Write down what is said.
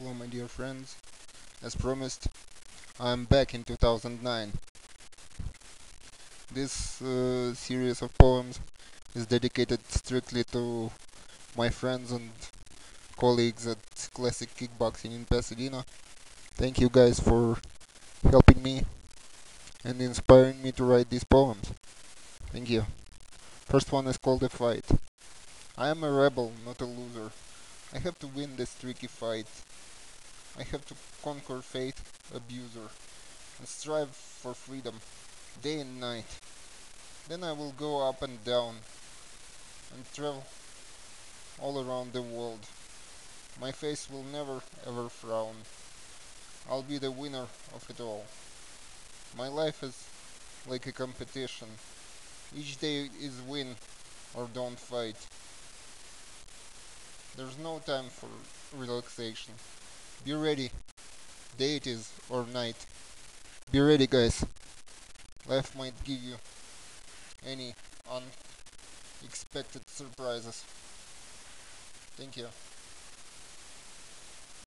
Hello my dear friends, as promised, I'm back in 2009. This series of poems is dedicated strictly to my friends and colleagues at Classic Kickboxing in Pasadena. Thank you guys for helping me and inspiring me to write these poems. Thank you. First one is called A Fight. I am a rebel, not a loser. I have to win this tricky fight. I have to conquer fate, abuser, and strive for freedom, day and night. Then I will go up and down and travel all around the world. My face will never ever frown. I'll be the winner of it all. My life is like a competition. Each day is win or don't fight. There's no time for relaxation. Be ready, day it is or night. Be ready guys. Life might give you any unexpected surprises. Thank you.